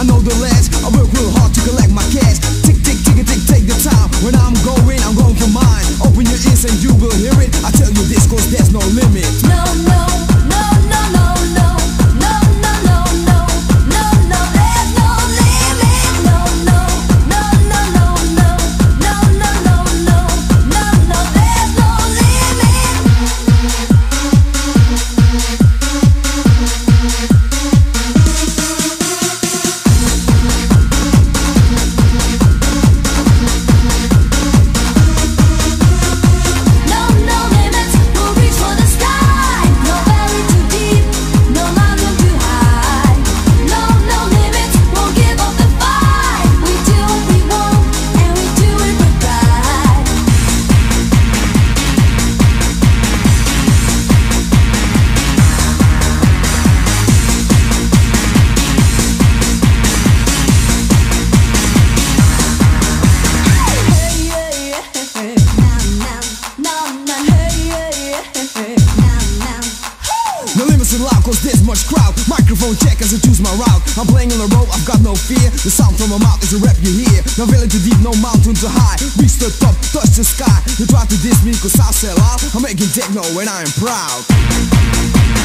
I know the last. I work real hard to collect my cash. Tick, tick, tick, tick, take the time. When I'm going for mine. Open your ears and you will hear it. I tell you this cause there's no limit. No, no, no, no, no, no. No, no, no, no. No, no, there's no limit. No, no, no, no, no, no. No, no, no, no. No, no, there's no limit. No, no limits. We'll reach for the sky. No valley too deep. No mountain too high. No, no limits. Won't give up the fight. We do what we want, and we do it with pride. Hey, yeah, yeah. Now, now, now, hey, yeah, yeah. Now. No limits allowed cause there's much crowd. Microphone check as I choose my route. I'm playing on the road, I've got no fear. The sound from my mouth is a rap you hear. No valley too deep, no mountain too high. Reach the top, touch the sky. You try to diss me cause I sell out. I'm making techno and I am proud.